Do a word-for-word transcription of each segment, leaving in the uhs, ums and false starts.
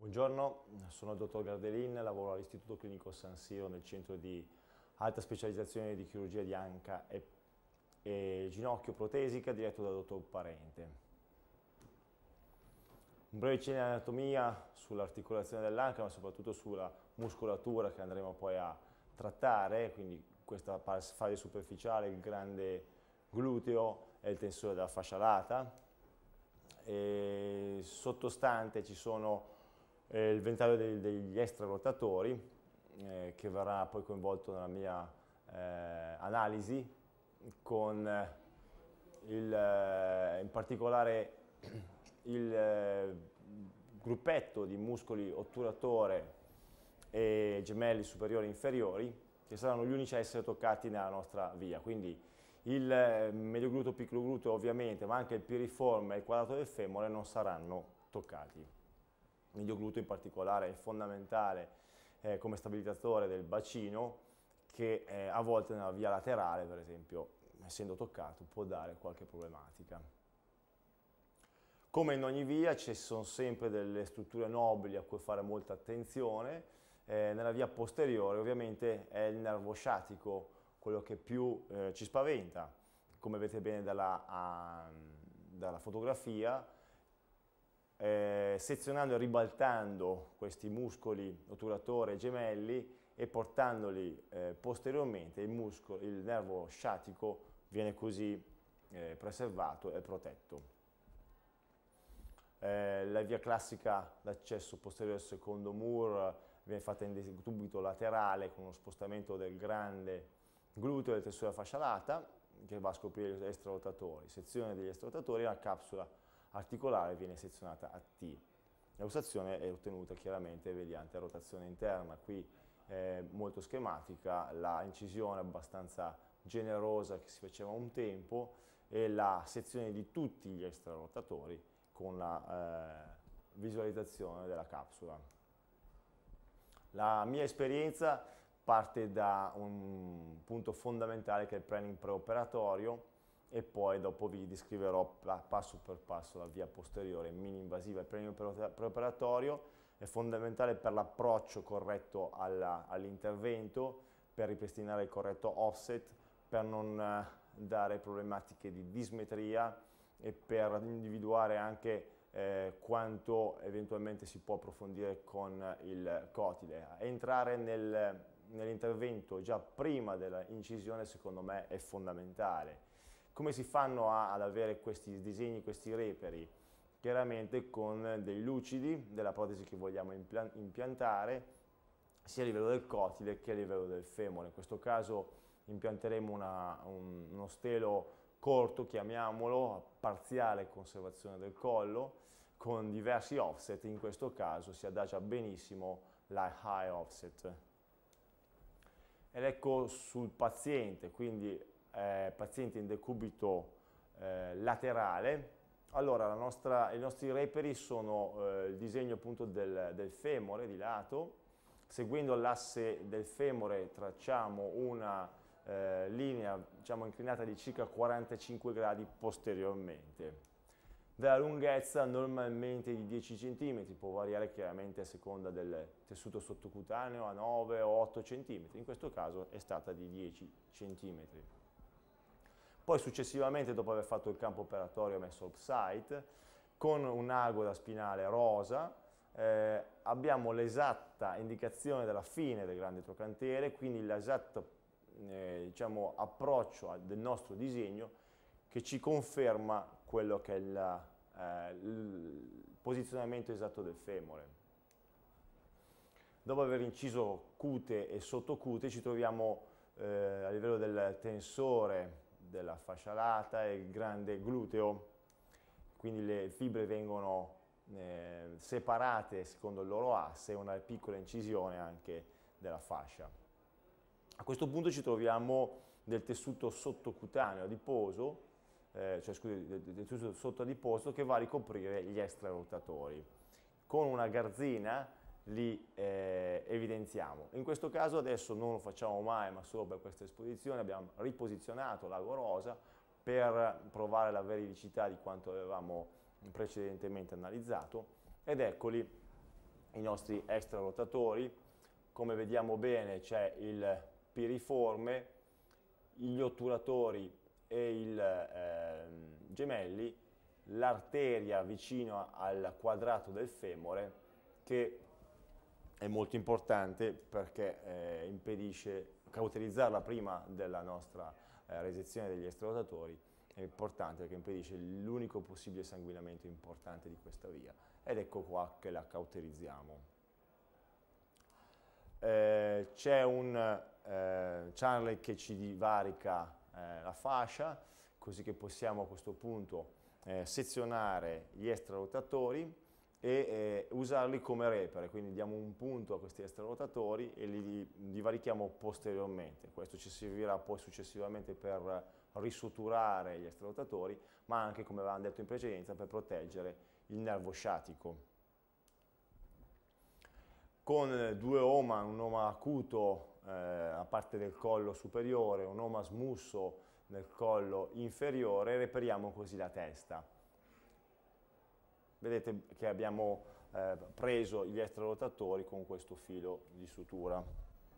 Buongiorno, sono il dottor Gardelin, lavoro all'Istituto Clinico San Siro nel centro di alta specializzazione di chirurgia di anca e, e ginocchio protesica diretto dal dottor Parente. Un breve cenno di anatomia sull'articolazione dell'anca, ma soprattutto sulla muscolatura che andremo poi a trattare, quindi questa fase superficiale, il grande gluteo e il tensore della fascia lata. E sottostante ci sono eh, il ventaglio dei, degli extrarotatori eh, che verrà poi coinvolto nella mia eh, analisi con eh, il, eh, in particolare il eh, gruppetto di muscoli otturatore e gemelli superiori e inferiori che saranno gli unici a essere toccati nella nostra via, quindi il eh, medio gluteo, piccolo gluteo ovviamente, ma anche il piriforme e il quadrato del femore non saranno toccati. Il medio gluteo in particolare è fondamentale eh, come stabilizzatore del bacino che eh, a volte nella via laterale, per esempio, essendo toccato, può dare qualche problematica. Come in ogni via ci sono sempre delle strutture nobili a cui fare molta attenzione. Eh, nella via posteriore ovviamente è il nervo sciatico quello che più eh, ci spaventa, come vedete bene dalla, a, dalla fotografia, eh, sezionando e ribaltando questi muscoli otturatore e gemelli e portandoli eh, posteriormente, il, muscolo, il nervo sciatico viene così eh, preservato e protetto. Eh, la via classica d'accesso posteriore al secondo mur viene fatta in decubito laterale con uno spostamento del grande gluteo e del tensore della fascia lata che va a scoprire gli extrarotatori. Sezione degli extrarotatori, la capsula articolare viene sezionata a T. La lussazione è ottenuta chiaramente mediante rotazione interna, qui è molto schematica, la incisione abbastanza generosa che si faceva un tempo e la sezione di tutti gli extrarotatori con la eh, visualizzazione della capsula. La mia esperienza parte da un punto fondamentale che è il planning preoperatorio e poi dopo vi descriverò passo per passo la via posteriore mini-invasiva. Il planning preoperatorio è fondamentale per l'approccio corretto all'intervento, per ripristinare il corretto offset, per non dare problematiche di dismetria e per individuare anche eh, quanto eventualmente si può approfondire con il cotile. Entrare nel, nell'intervento già prima dell'incisione secondo me è fondamentale. Come si fanno a, ad avere questi disegni, questi reperi? Chiaramente con dei lucidi della protesi che vogliamo impiantare sia a livello del cotile che a livello del femore. In questo caso impianteremo una, un, uno stelo corto, chiamiamolo, a parziale conservazione del collo, con diversi offset. In questo caso si adagia benissimo la high offset. Ed ecco sul paziente, quindi eh, paziente in decubito eh, laterale. Allora, la nostra, i nostri reperi sono eh, il disegno appunto del, del femore di lato. Seguendo l'asse del femore tracciamo una Eh, linea diciamo, inclinata di circa quarantacinque gradi posteriormente. Della lunghezza normalmente di dieci centimetri, può variare chiaramente a seconda del tessuto sottocutaneo a nove o otto centimetri, in questo caso è stata di dieci centimetri. Poi successivamente, dopo aver fatto il campo operatorio messo off-site, con un'agola spinale rosa, eh, abbiamo l'esatta indicazione della fine del grande trocantere, quindi l'esatto Eh, diciamo, approccio del nostro disegno che ci conferma quello che è la, eh, il posizionamento esatto del femore. Dopo aver inciso cute e sottocute ci troviamo eh, a livello del tensore della fascia lata e il grande gluteo, quindi le fibre vengono eh, separate secondo il loro asse e una piccola incisione anche della fascia. A questo punto ci troviamo del tessuto sottocutaneo adiposo, eh, cioè scusi, del, del tessuto sottodiposto che va a ricoprire gli extrarotatori. Con una garzina li eh, evidenziamo. In questo caso adesso non lo facciamo mai, ma solo per questa esposizione abbiamo riposizionato l'ago rosa per provare la veridicità di quanto avevamo precedentemente analizzato ed eccoli i nostri extrarotatori. Come vediamo bene c'è il piriforme, gli otturatori e i eh, gemelli, l'arteria vicino al quadrato del femore, che è molto importante perché eh, impedisce, cauterizzarla prima della nostra eh, resezione degli extrarotatori è importante perché impedisce l'unico possibile sanguinamento importante di questa via, ed ecco qua che la cauterizziamo. Eh, c'è un eh, channel che ci divarica eh, la fascia, così che possiamo a questo punto eh, sezionare gli extrarotatori e eh, usarli come repere, quindi diamo un punto a questi extrarotatori e li divarichiamo posteriormente. Questo ci servirà poi successivamente per risuturare gli extrarotatori, ma anche, come avevamo detto in precedenza, per proteggere il nervo sciatico. Con due oma, un oma acuto eh, a parte del collo superiore, un oma smusso nel collo inferiore, reperiamo così la testa. Vedete che abbiamo eh, preso gli extrarotatori con questo filo di sutura.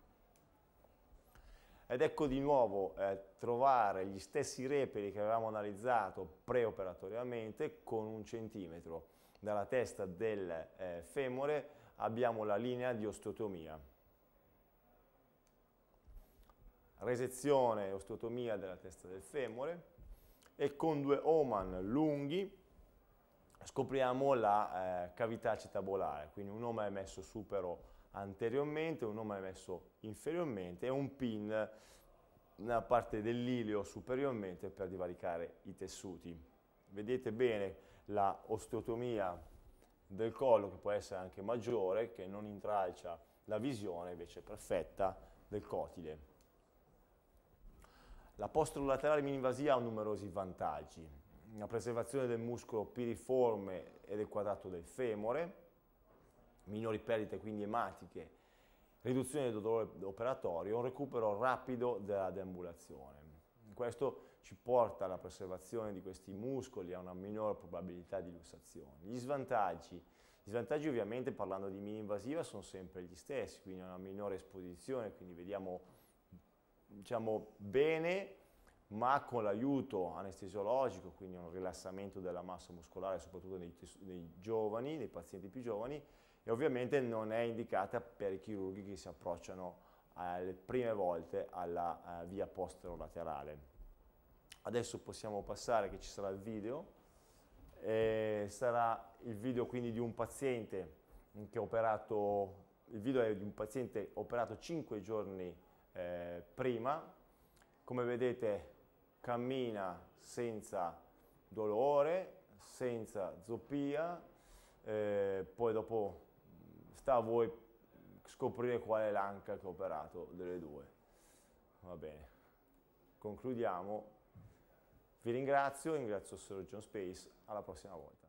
Ed ecco di nuovo eh, trovare gli stessi reperi che avevamo analizzato preoperatoriamente. Con un centimetro dalla testa del eh, femore abbiamo la linea di osteotomia. Resezione e osteotomia della testa del femore, e con due Oman lunghi scopriamo la eh, cavità acetabolare, quindi un oma è messo supero anteriormente, un oma è messo inferiormente e un pin nella parte dell'ilio superiormente per divaricare i tessuti. Vedete bene la osteotomia del collo, che può essere anche maggiore, che non intralcia la visione invece perfetta del cotile. La posterolaterale mini-invasiva ha numerosi vantaggi: la preservazione del muscolo piriforme e del quadrato del femore, minori perdite quindi ematiche, riduzione del dolore operatorio, un recupero rapido della deambulazione. Questo ci porta alla preservazione di questi muscoli, a una minore probabilità di lussazione. Gli svantaggi, gli svantaggi ovviamente, parlando di mini-invasiva, sono sempre gli stessi, quindi una minore esposizione, quindi vediamo, diciamo, bene, ma con l'aiuto anestesiologico, quindi un rilassamento della massa muscolare, soprattutto nei, nei giovani, nei pazienti più giovani, e ovviamente non è indicata per i chirurghi che si approcciano eh, le prime volte alla eh, via posterolaterale. Adesso possiamo passare, che ci sarà il video, e sarà il video quindi di un paziente che ha operato, il video è di un paziente operato cinque giorni eh, prima. Come vedete cammina senza dolore, senza zoppia, eh, poi dopo sta a voi scoprire qual è l'anca che ho operato delle due. Va bene, concludiamo. Vi ringrazio, ringrazio Surgeon Space, alla prossima volta.